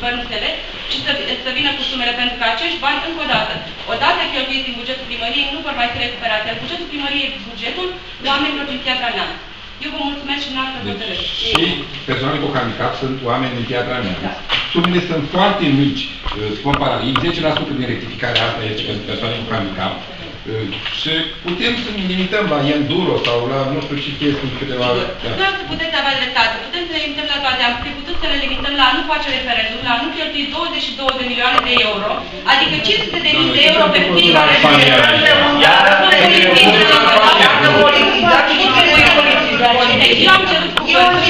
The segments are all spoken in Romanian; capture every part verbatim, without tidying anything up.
guvernul S L și să, să vină cu sumele, pentru că acești bani, încă o dată, odată cheltuiți din bugetul primăriei, nu vor mai fi recuperați. Iar bugetul primăriei e bugetul oamenilor din Piatra Neamț. Eu vă mulțumesc și noastră vă înțeleg. Și persoanele cu handicap sunt oameni din Piatra Neamț. Da. Sumele sunt foarte mici, comparativ. zece la sută din rectificarea asta este pentru persoane cu handicap. Și putem să ne limităm la enduro sau la nu știu ce chestii câteva... Nu să puteți avea dreptate. Putem să ne limităm la toate. Am fi putut să ne limităm la nu face referendum, la nu cheltui douăzeci și două de milioane de euro, adică cinci sute de mii de euro pe fiecare referendum. Deci am cerut cu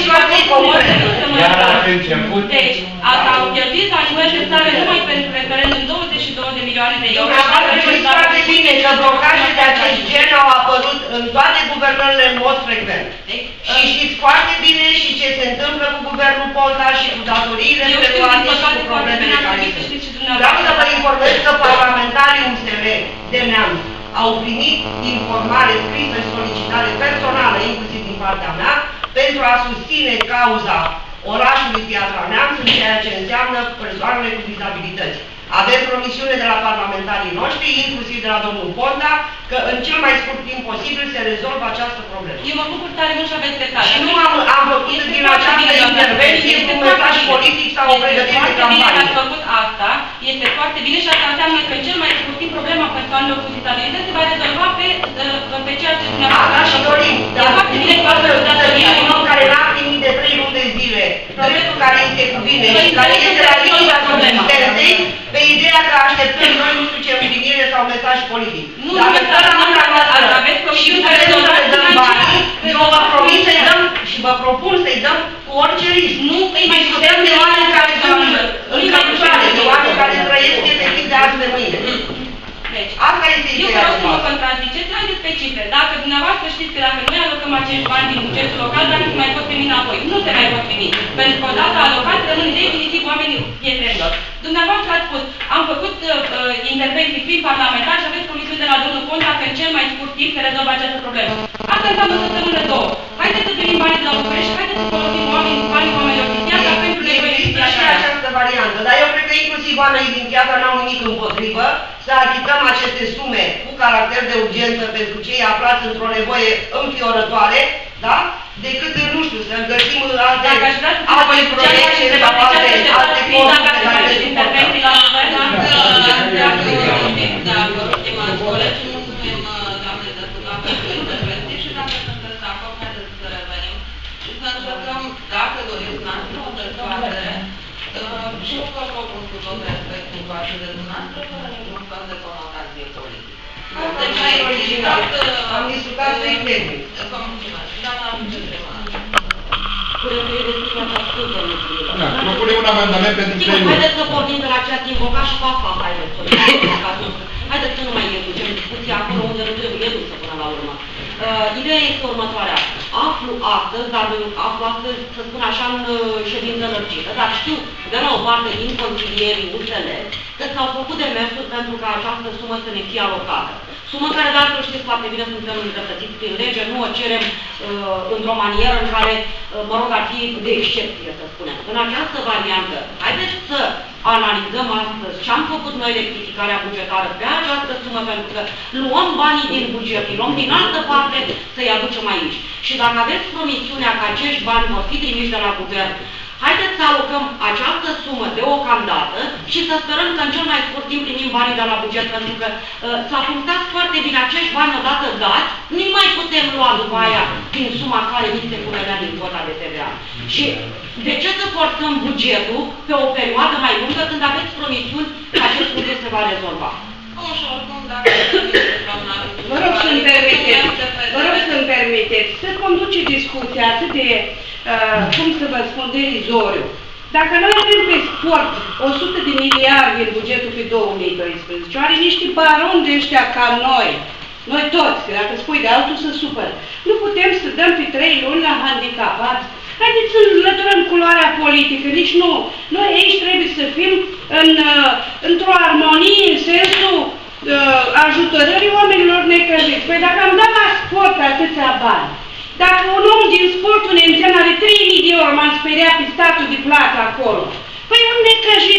Deci, asta au cheltuit la nivel de țară numai pentru referendum douăzeci și două de milioane de euro. Știți foarte bine că blocaje de acest gen au apărut în toate guvernările în mod frecvent. Și știți foarte bine și ce se întâmplă cu guvernul Ponta și cu datoriile preluate și cu problemele care sunt. Vreau să vă informez că parlamentarii U S R de Neamț au primit informare scrisă și solicitare personală, inclusiv din partea mea, pentru a susține cauza orașului Piatra Neamț în ceea ce înseamnă persoanele cu dizabilități. Avem promisiune de la parlamentarii noștri, inclusiv de la domnul Ponta, că în cel mai scurt timp posibil se rezolvă această problemă. Eu mă bucur tare mult și aveți dreptate. Și nu am, am făcut din această intervenție un mesaj politic sau o pregătire de campanie. Este foarte bine că ați făcut asta, este foarte bine și asta înseamnă că în cel mai scurt timp problema persoanelor cu dizabilități se va rezolva pe, pe ceea ce dumneavoastră. Asta și dorim. Dar foarte bine că ați făcut un om care n-a primit de trei luni de zile dreptul care îi se cuvine și care este la limita subsistenței, pe ideea că așteptăm noi nu știu ce împlinire sau mesaj politic. Nu, nu, și care nu le dăm banii, eu vă promit să-i dăm și vă propun să-i dăm cu orice risc. Nu, îi mai putem de oameni care sunt în căpșoare, de oameni care trăiesc efectiv de azi de mâine. Deci, asta este eu ideea. vreau să mă contraziceți, haideți pe cifre. Dacă dumneavoastră știți că dacă noi alocăm acești bani din bugetul local, dacă se mai pot primi înapoi. Nu se mai pot primi. Pentru că odată alocat rămân definitiv oamenii pietrenilor. Dumneavoastră ați spus, am făcut uh, intervenții prin parlamentar și aveți promisiuni de la domnul Ponta că în cel mai scurt timp se rezolvă această problemă. Asta înseamnă săptămână două. Haideți să primim banii de la București, haideți să folosim oamenii, banii oamenilor din Piatra pentru nevoie din Piatra. Și această variantă, dar eu cred că inclusiv oamenii din Piatra n-au nimic împotrivă să achităm aceste sume cu caracter de urgență pentru cei aflați într-o nevoie înfiorătoare, da? Decât, nu știu, să găsim alte, alte proiecte sau alte, alte costuri pe care le suportăm. Dacă stimați colegi, mulțumim, doamne deputat, pentru intervenție și dacă sunteți de acord, haideți să revenim și să încercăm, dacă doriți noastră, o dezbatere și eu vă propun cu tot respectul față de dumneavoastră, fără niciun fel de conotație politică. Deci ai ridicat... Am discutat strict tehnic. Vă mulțumesc. Doamna viceprimară. Da, propune un amendament pentru trei luni. Haideți să pornim de la ceea ce invoca și fac fapt, haideți să Haideți să nu mai ducem discuția acolo unde nu trebuie dusă până la urmă. Uh, ideea este următoarea. Aflu astăzi, dar aflu astăzi, să spun așa, în ședință lărgită, dar știu de la o parte din consilierii U S L că s-au făcut demersuri pentru ca această sumă să ne fie alocată. Sumă care, de altfel, știți foarte bine, suntem îndreptățiți prin lege, nu o cerem uh, într-o manieră în care, uh, mă rog, ar fi de excepție, să spunem. În această variantă, haideți să analizăm astăzi ce am făcut noi rectificarea bugetară pe această sumă, pentru că luăm banii din buget, îi luăm din altă parte să-i aducem aici. Și dacă aveți promisiunea că acești bani vor fi trimiși de la guvern, haideți să alocăm această sumă deocamdată și să sperăm că în cel mai scurt timp primim banii de la buget, pentru că uh, s-a punctat foarte bine acești bani odată dați, nu mai putem lua după aia din suma care ni se punea din quota de T V A. Și de ce să forțăm bugetul pe o perioadă mai lungă când aveți promisiuni că acest buget se va rezolva? Vă rog să-mi permiteți, vă rog să-mi permiteți să conduce discuția atât de, uh, cum să vă spun, derizoriu. Dacă noi avem pe sport o sută de miliarde în bugetul pe două mii doisprezece, oare niște baroni de ăștia ca noi, noi toți, că dacă spui de altul se supără, nu putem să dăm pe trei luni la handicapați? Haideți să înlăturăm culoarea politică, nici nu. Noi aici trebuie să fim în, într-o armonie, în sensul uh, ajutorării oamenilor necăjiți. Păi dacă am dat la sport atâția bani, dacă un om din sportul nemțean are trei mii de euro, m-am speriat pe statul de plată acolo, păi un necăjit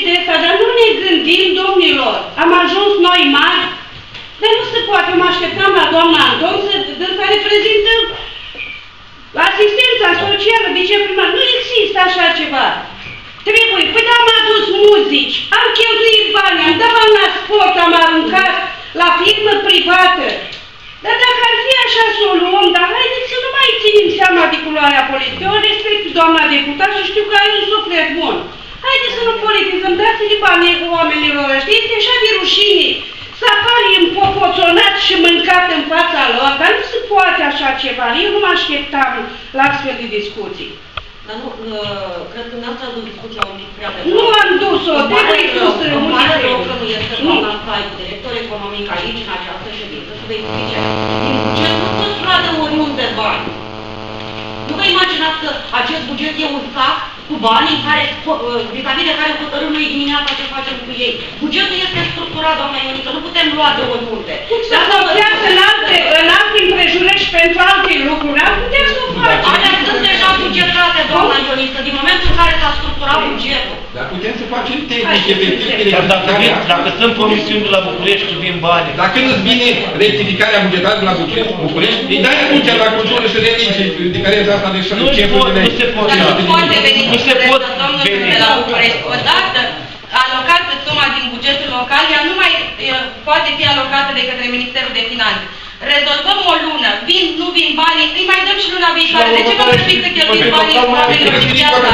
oamenilor am ajuns noi mari, dar nu se poate. Eu mă așteptam la doamna Anton să, să reprezintă asistența socială, viceprimar. Nu există așa ceva. Trebuie. Păi da, am adus muzici, am cheltuit bani, am dat bani la sport, am aruncat la firmă privată. Dar dacă ar fi așa să o luăm, dar haideți să nu mai ținem seama de culoarea politică. Eu respect doamna deputat și știu că ai un suflet bun. Haideți să nu politizăm, dați-le banii oamenilor ăștia. Este așa de rușine să apari împopoțonat și mâncat în fața lor, dar nu se poate așa ceva. Eu nu mă așteptam la astfel de discuții. Dar nu, uh, cred că n-ați adus discuția un pic prea de... Nu am dus-o, trebuie dus în Îmi pare rău că nu este Nu. doamna Stai, director economic aici, în această ședință, să vă explice. Din buget nu poți lua de oriunde bani. Nu vă imaginați că acest buget e un sac cu banii care, vis-a-vis de care hotărâm noi dimineața ce facem cu ei. Bugetul este structurat, doamna Ioniță, nu putem lua de oriunde. Să folosească în alte, în alte împrejurări și pentru alte lucruri, am putea să o facem. Alea sunt deja bugetate, doamna Ioniță, din momentul în care s-a structurat bugetul. Dar putem să facem tehnic, efectiv, Dar dacă, vin, dacă sunt promisiuni de la București și vin bani, dacă nu-ți vine rectificarea bugetară de la București, îi dai atunci la cultură și religii, diferența asta de nu se pot, nu se pot. Dar nu poate veni Nu se pot domnul veni. de la București. Odată alocată suma din bugetul local, ea nu mai e, poate fi alocată de către Ministerul de Finanțe. Rezolvăm o lună, vin, nu vin banii, îi mai dăm și luna viitoare. De ce vă trebuie să cheltuiți banii oamenilor în viața?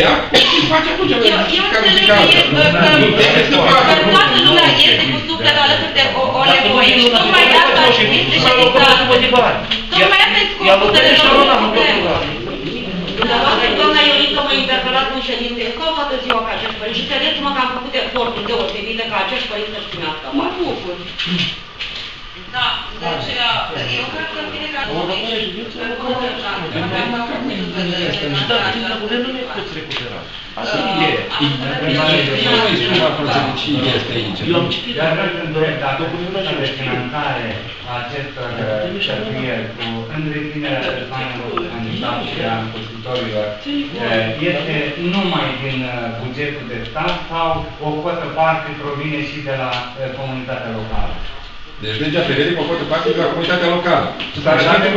Eu înțeleg că e, că toată lumea este cu sufletul alături de o, o nevoie și tocmai de asta este ședința. Tocmai asta e scopul de rezolvare. Dumneavoastră, doamna Ioniță, mă interpelați în ședințe, stau toată ziua ca acești părinți și credeți-mă că am făcut eforturi deosebite ca acești părinți să-și primească bani. Mă bucur. Da, deci eu cred că în fiecare moment, pe bună dreptate, dacă am avut vedere dar din București nu ne poți recupera. Asta e ideea. Eu am citit. Iar vreau să întreb, dacă sursa de finanțare a acestor cheltuieli cu întreținerea persoanelor cu handicap și a învățătorilor este numai din bugetul de stat sau o cotă parte provine și de la comunitatea locală? Deci legea prevede că o cotă parte de la comunitatea locală. Dar dacă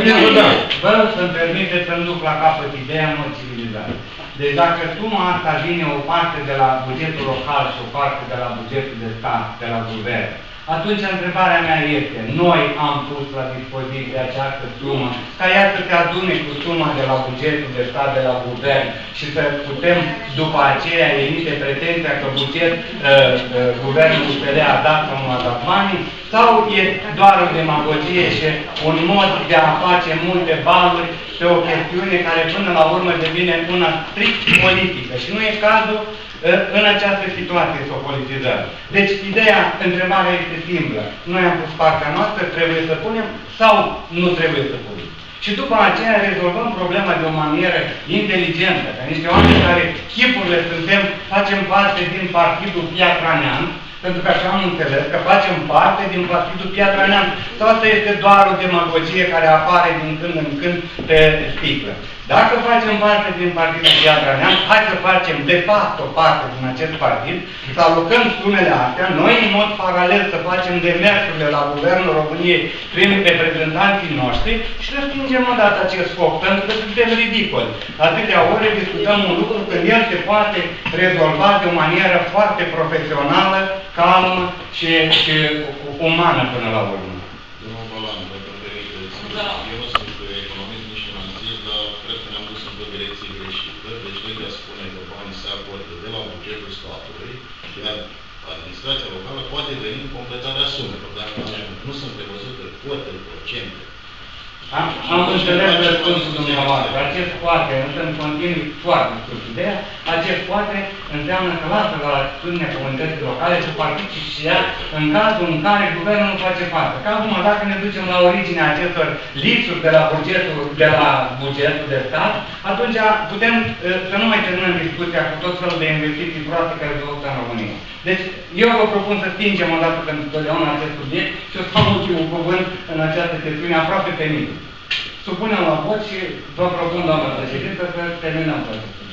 vă rog să-mi permite să-mi duc la capăt ideea în mod civilizat. Deci dacă suma asta vine o parte de la bugetul local și o parte de la bugetul de stat, de la guvern, atunci întrebarea mea este, noi am pus la dispoziție această sumă, ca ea să se adune cu suma de la bugetul de stat, de la guvern și să putem după aceea emite pretenția că buget, uh, uh, guvernul U S L a dat sau nu a dat banii, sau e doar o demagogie și un mod de a face multe baluri pe o chestiune care până la urmă devine una strict politică și nu e cazul în această situație să o politizăm. Deci, ideea, întrebarea este simplă. Noi am pus partea noastră, trebuie să punem sau nu trebuie să punem. Și după aceea rezolvăm problema de o manieră inteligentă. Ca niște oameni care chipurile suntem, facem parte din Partidul Piatra Neamț, pentru că așa am înțeles că facem parte din Partidul Piatra Neamț. Sau asta este doar o demagogie care apare din când în când pe sticlă. Dacă facem parte din Partidul Piatra Neamț, hai să facem de fapt o parte din acest partid, să alocăm sumele astea, noi în mod paralel să facem demersurile la Guvernul României prin reprezentanții noștri și să stingem odată acest foc, pentru că suntem ridicoli. Atâtea ore discutăm un lucru când el se poate rezolva de o manieră foarte profesională, calmă și, și umană până la urmă. Domnul Balan, dacă îmi permiteți, eu nu sunt economist, nici financiar, dar cred că ne-am dus într-o direcție greșită. Deci legea spune că banii se acordă de la bugetul statului, iar administrația locală poate veni în completarea sumelor. Dacă nu sunt prevăzute cote, procente. Am, am înțeles răspunsul dumneavoastră. Acest poate, însă îmi continui foarte scurt ideea, acest poate înseamnă că lasă la atitudinea comunității locale să participe și ea în cazul în care guvernul nu face față. Ca acum, dacă ne ducem la originea acestor lipsuri de la bugetul de, la bugetul de stat, atunci putem să nu mai terminăm discuția cu tot felul de investiții proaste care se în România. Deci, eu vă propun să stingem odată pentru totdeauna acest subiect și o să am ultimul cuvânt în această chestiune aproape pe mine. Supunem la vot și vă propun, doamnă președintă, să terminăm acest subiect.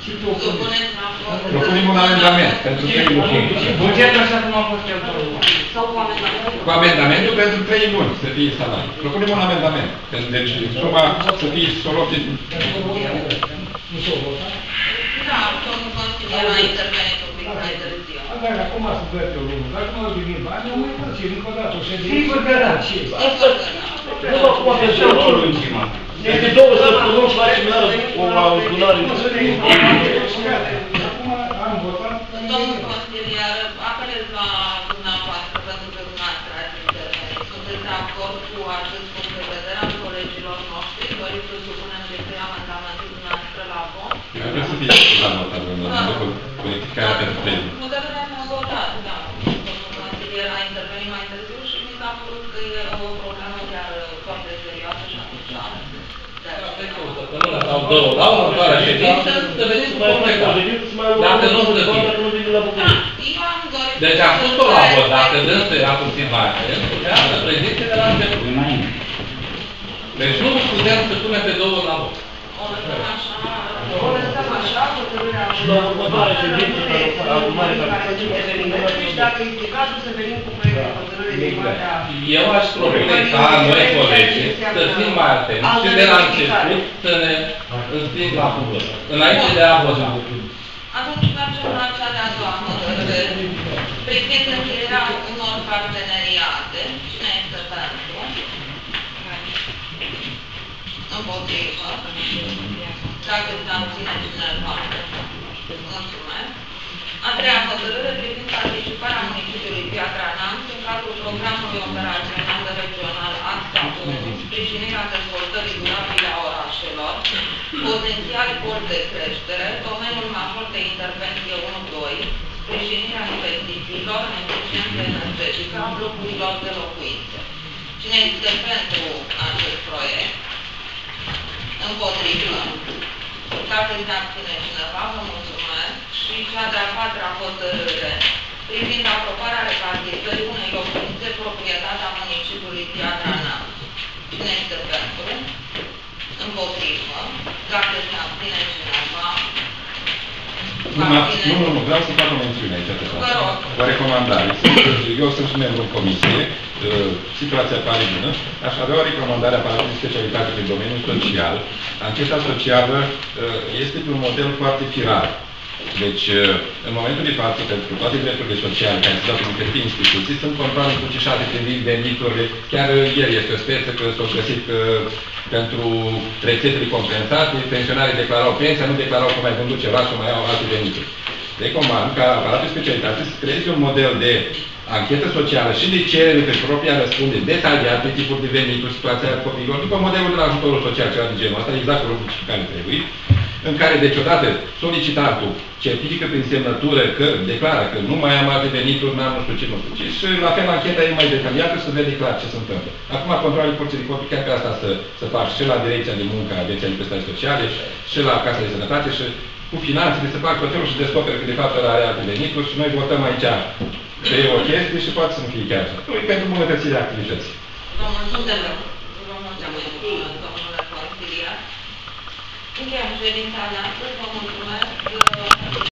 Supuneți la vot. Propunem un amendament pentru trei luni. Bugetul așa cum a fost el. Sau cu amendamentul? Cu amendamentul pentru trei luni să fie salarii. Propunem un amendament. Deci suma să fie solosit. Da, domnul consilier a intervenit un pic mai târziu. Dar acum să văd eu lucrul. Dacă nu au venit bani, am mai părțit încă o dată o ședință. Sigur că da. Asta, nu acum pe ultima. De două săptămâni facem iară o adunare. Acum am votat. Domnul consilier, apelez la dumneavoastră, pentru că dumneavoastră ați intervenit. Sunteți de acord cu acest punct de vedere al colegilor noștri? Doriți să supunem de trei amendamentul dumneavoastră la vot? Eu vreau să fie la votat, după politicarea pentru trei luni. Hotărârea s-a votat, da. Domnul consilier a intervenit mai târziu și mi s-a părut că e o problemă chiar foarte serioasă și atunci Sau două, la următoarea ședință, să venim cu problema. Dacă nu să fie. Deci am pus-o la vot, dacă dânsul era puțin mare, putea să prezinte de la început. Deci nu putem să punem pe două la vot. O lăsăm așa, O lăsăm așa, hotărârea Și la următoarea ședință, la următoarea și dacă este cazul să venim cu proiectul de hotărâre din partea... Eu aș propune ca noi, colegi, să fim mai atenți și de la început să ne înscrim la cuvânt, înainte de a vota. atunci mergem la cea de-a doua hotărâre. Privind încheierea unor parteneriate. Cine este pentru? Împotrivă. Dacă se abține cineva. Mulțumesc. A treia hotărâre privind participarea municipiului Piatra Neamț în cadrul programului operațional regional AXA unu, sprijinirea dezvoltării durabile a orașelor, potențial port de creștere, domeniul major de intervenție unu doi, sprijinirea investițiilor în eficiență energetică a blocurilor de locuințe. Cine este pentru acest proiect? Împotrivă. Dacă se abține cineva, vă mulțumesc. Și cea de-a patra hotărâre privind aprobarea repartizării unei locuințe proprietatea municipiului Piatra Neamț. Cine este pentru? Împotrivă. Dacă se abține cineva, Nu, nu, nu, vreau să fac o mențiune aici. O recomandare. Eu sunt și membru în comisie, situația pare bună, aș avea o recomandare a Palatului de Specialitate din domeniul social. Ancheta socială este pe un model foarte firar. Deci, în momentul de față, pentru toate drepturile sociale care se dau prin diferite instituții, sunt controle încrucișate privind veniturile. Chiar ieri este o speță că s-au găsit că pentru rețetele compensate, pensionarii declarau pensia, nu declarau că mai vândut ceva și mai au alte venituri. Recomand ca aparatul specialitate să creeze un model de anchetă socială și de cerere pe propria răspunde detaliat pe tipuri de venituri, situația copiilor, după modelul de la ajutorul social, ceva de genul ăsta, exact cu lucruri care trebuie, în care, deci, odată, solicitantul certifică prin semnătură că declară că nu mai am alte venituri, n-am nu știu ce, nu știu ce, și la fel ancheta e mai detaliată să vede clar ce se întâmplă. Acum, controlul Curții de Conturi, chiar pe asta să, să fac și la Direcția de Muncă, Agenția de Prestații Sociale, și la Casa de Sănătate, și cu finanțele, să fac tot felul și descoperă că de fapt ăla are alte venituri și noi votăm aici pe o chestie și poate să nu fie chiar așa. Nu, pentru îmbunătățirea activității. vă mulțumesc, vă mulțumesc, domnule consilier. Încheiem ședința de astăzi, vă mulțumesc.